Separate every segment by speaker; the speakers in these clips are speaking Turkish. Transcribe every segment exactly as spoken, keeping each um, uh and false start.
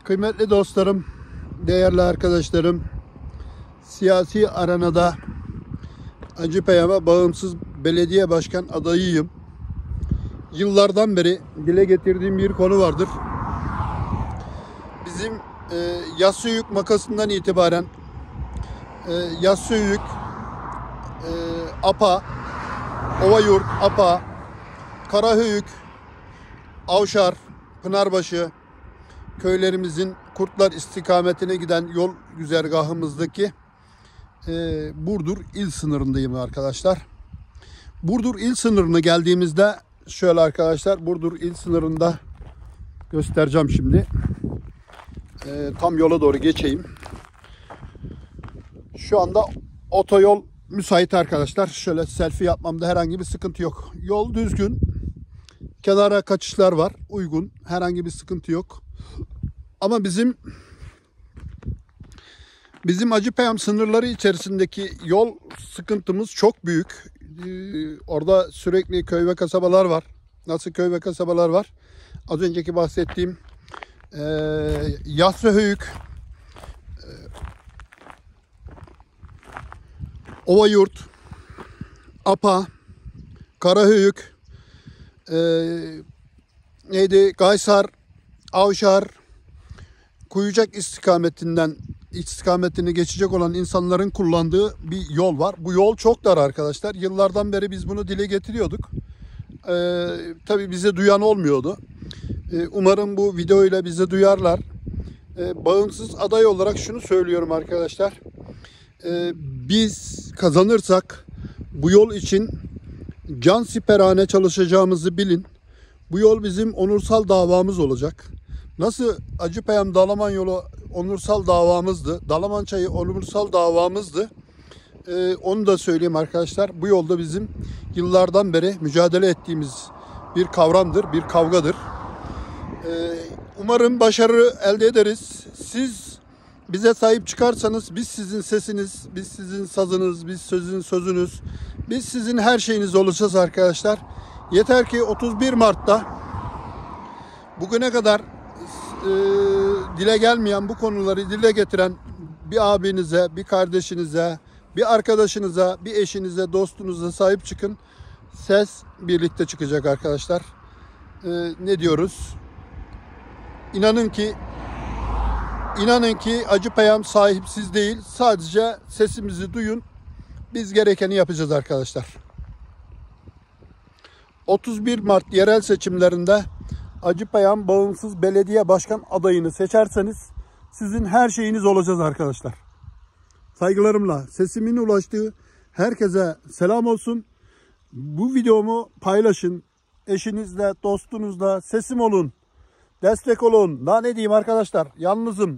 Speaker 1: Kıymetli dostlarım, değerli arkadaşlarım, siyasi arenada Acıpayam'a bağımsız belediye başkan adayıyım. Yıllardan beri dile getirdiğim bir konu vardır. Bizim e, Yassıyük makasından itibaren e, Yassıyük, e, Apa, Ovayurt, Apa, Karahöyük, Avşar, Pınarbaşı köylerimizin Kurtlar istikametine giden yol güzergahımızdaki e, Burdur il sınırındayım arkadaşlar. Burdur il sınırına geldiğimizde şöyle arkadaşlar, Burdur il sınırında göstereceğim şimdi. E, tam yola doğru geçeyim. Şu anda otoyol müsait arkadaşlar. Şöyle selfie yapmamda herhangi bir sıkıntı yok. Yol düzgün. Kenara kaçışlar var. Uygun. Herhangi bir sıkıntı yok. Ama bizim bizim Acıpayam sınırları içerisindeki yol sıkıntımız çok büyük. Ee, orada sürekli köy ve kasabalar var. Nasıl köy ve kasabalar var? Az önceki bahsettiğim e, Yassıyük, e, Ovayurt, Apa, Karahöyük, e, neydi? Gaysar, Avşar, Kuyucak istikametinden istikametini geçecek olan insanların kullandığı bir yol var. Bu yol çok dar arkadaşlar. Yıllardan beri biz bunu dile getiriyorduk. Ee, tabii bize duyan olmuyordu. Ee, umarım bu videoyla bizi duyarlar. Ee, bağımsız aday olarak şunu söylüyorum arkadaşlar. Ee, biz kazanırsak bu yol için can siperhane çalışacağımızı bilin. Bu yol bizim onursal davamız olacak. Nasıl Acıpayam Dalaman yolu onursal davamızdı. Dalaman çayı onursal davamızdı. Ee, onu da söyleyeyim arkadaşlar. Bu yolda bizim yıllardan beri mücadele ettiğimiz bir kavramdır, bir kavgadır. Ee, umarım başarı elde ederiz. Siz bize sahip çıkarsanız biz sizin sesiniz, biz sizin sazınız, biz sizin sözünüz, biz sizin her şeyiniz olacağız arkadaşlar. Yeter ki otuz bir Mart'ta bugüne kadar e, dile gelmeyen bu konuları dile getiren bir abinize, bir kardeşinize, bir arkadaşınıza, bir eşinize, dostunuza sahip çıkın. Ses birlikte çıkacak arkadaşlar. E, ne diyoruz? İnanın ki inanın ki Acıpayam sahipsiz değil. Sadece sesimizi duyun. Biz gerekeni yapacağız arkadaşlar. otuz bir Mart yerel seçimlerinde Acıpayam bağımsız belediye başkan adayını seçerseniz sizin her şeyiniz olacağız arkadaşlar. Saygılarımla sesimin ulaştığı herkese selam olsun. Bu videomu paylaşın. Eşinizle, dostunuzla sesim olun. Destek olun. Daha ne diyeyim arkadaşlar? Yalnızım.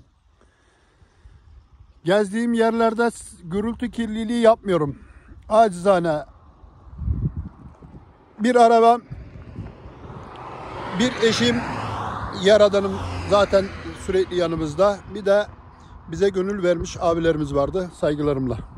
Speaker 1: Gezdiğim yerlerde gürültü kirliliği yapmıyorum. Acizane bir arabam, bir eşim, yaradanım zaten sürekli yanımızda. Bir de bize gönül vermiş abilerimiz vardı. Saygılarımla.